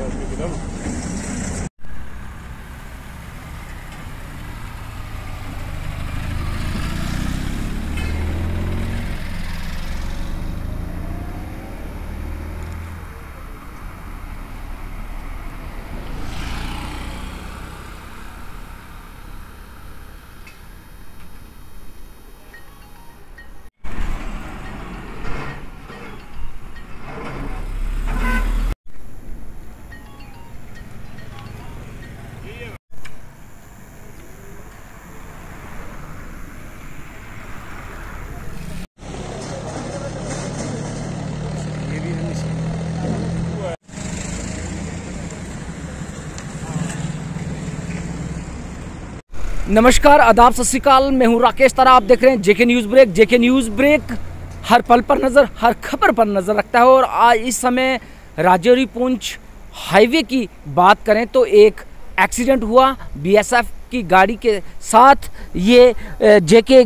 नमस्कार, आदाब, सत श्री अकाल। मैं हूं राकेश तारा। आप देख रहे हैं JK news break. JK news break हर पल पर नज़र, हर खबर पर नज़र रखता है। और आज इस समय राजौरी पुंछ हाईवे की बात करें तो एक एक्सीडेंट हुआ बीएसएफ की गाड़ी के साथ। ये जेके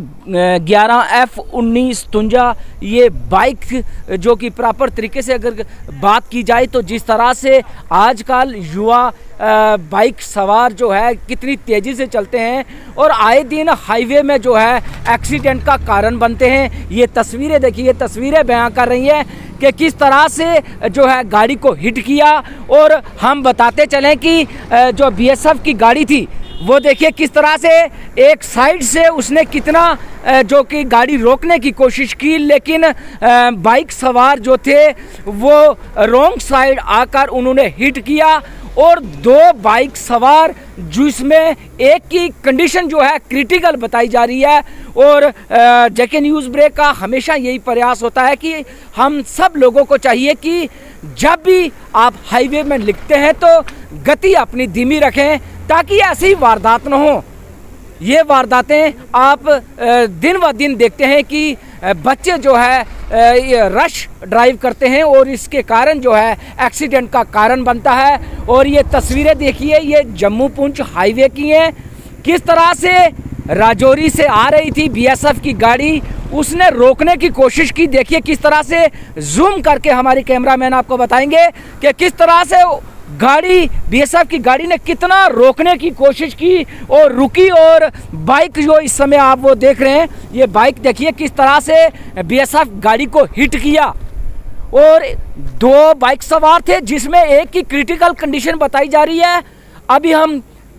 11F1953 ये बाइक जो कि प्रॉपर तरीके से अगर बात की जाए तो जिस तरह से आजकल युवा बाइक सवार जो है कितनी तेज़ी से चलते हैं और आए दिन हाईवे में जो है एक्सीडेंट का कारण बनते हैं। ये तस्वीरें देखिए, ये तस्वीरें बयां कर रही हैं कि किस तरह से जो है गाड़ी को हिट किया। और हम बताते चलें कि जो बीएसएफ की गाड़ी थी वो देखिए किस तरह से एक साइड से उसने कितना जो कि गाड़ी रोकने की कोशिश की, लेकिन बाइक सवार जो थे वो रॉन्ग साइड आकर उन्होंने हिट किया। और दो बाइक सवार जिसमें एक की कंडीशन जो है क्रिटिकल बताई जा रही है। और जेके न्यूज़ ब्रेक का हमेशा यही प्रयास होता है कि हम सब लोगों को चाहिए कि जब भी आप हाईवे में लिखते हैं तो गति अपनी धीमी रखें ताकि ऐसी वारदात न हो। ये वारदातें आप दिन व दिन देखते हैं कि बच्चे जो है रश ड्राइव करते हैं और इसके कारण जो है एक्सीडेंट का कारण बनता है। और ये तस्वीरें देखिए, ये जम्मू पुंछ हाईवे की हैं। किस तरह से राजौरी से आ रही थी बीएसएफ की गाड़ी, उसने रोकने की कोशिश की। देखिए किस तरह से जूम करके हमारे कैमरामैन आपको बताएंगे कि किस तरह से गाड़ी बीएसएफ की गाड़ी ने कितना रोकने की कोशिश की और रुकी। और बाइक जो इस समय आप वो देख रहे हैं, ये बाइक देखिए किस तरह से बीएसएफ गाड़ी को हिट किया। और दो बाइक सवार थे जिसमें एक की क्रिटिकल कंडीशन बताई जा रही है। अभी हम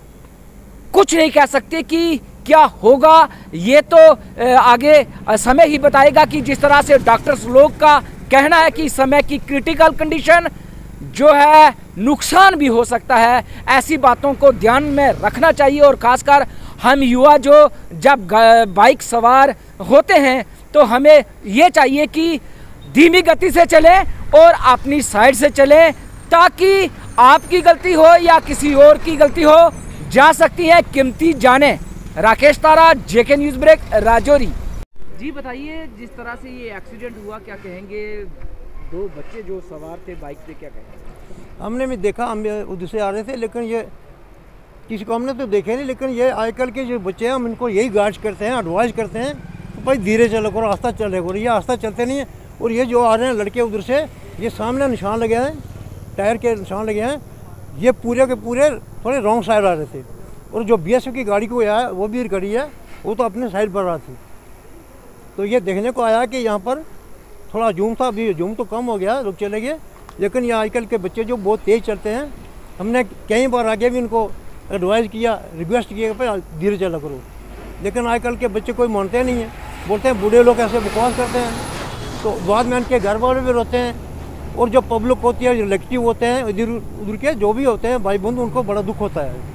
कुछ नहीं कह सकते कि क्या होगा, ये तो आगे समय ही बताएगा कि जिस तरह से डॉक्टर्स लोग का कहना है कि इस समय की क्रिटिकल कंडीशन जो है नुकसान भी हो सकता है। ऐसी बातों को ध्यान में रखना चाहिए। और खासकर हम युवा जो जब बाइक सवार होते हैं तो हमें ये चाहिए कि धीमी गति से चलें और अपनी साइड से चलें ताकि आपकी गलती हो या किसी और की गलती हो, जा सकती है कीमती जानें। Rakesh Tara, JK news break, Rajouri. जी बताइए, जिस तरह से ये एक्सीडेंट हुआ क्या कहेंगे? दो बच्चे जो सवार थे बाइक पे, क्या कहेंगे? हमने भी देखा, हम उधर से आ रहे थे, लेकिन ये किसी को हमने तो देखे नहीं। लेकिन ये आजकल के जो बच्चे हैं हम इनको यही गाइड करते हैं, एडवाइस करते हैं तो भाई धीरे चलो करो, आस्ता चले करो। ये आस्ता चलते नहीं है। और ये जो आ रहे हैं लड़के उधर से, ये सामने निशान लगे हैं, टायर के निशान लगे हैं, ये पूरे के पूरे थोड़े रॉन्ग साइड आ रहे थे। और जो बीएसएफ की गाड़ी को आया वो भी गाड़ी है, वो तो अपने साइड पर रहा थी। तो ये देखने को आया कि यहाँ पर थोड़ा जूम था, अभी जूम तो कम हो गया, लोग चले गए। लेकिन ये आजकल के बच्चे जो बहुत तेज़ चलते हैं, हमने कई बार आगे भी उनको एडवाइस किया, रिक्वेस्ट किया कि भाई धीरे चला करो। लेकिन आजकल के बच्चे कोई मानते नहीं हैं, बोलते हैं बूढ़े लोग ऐसे बकवास करते हैं। तो बाद में उनके घर वाले भी रोते हैं और जो पब्लिक होती है, रिलेटिव होते हैं, इधर उधर के जो भी होते हैं भाई बंधु, उनको बड़ा दुख होता है।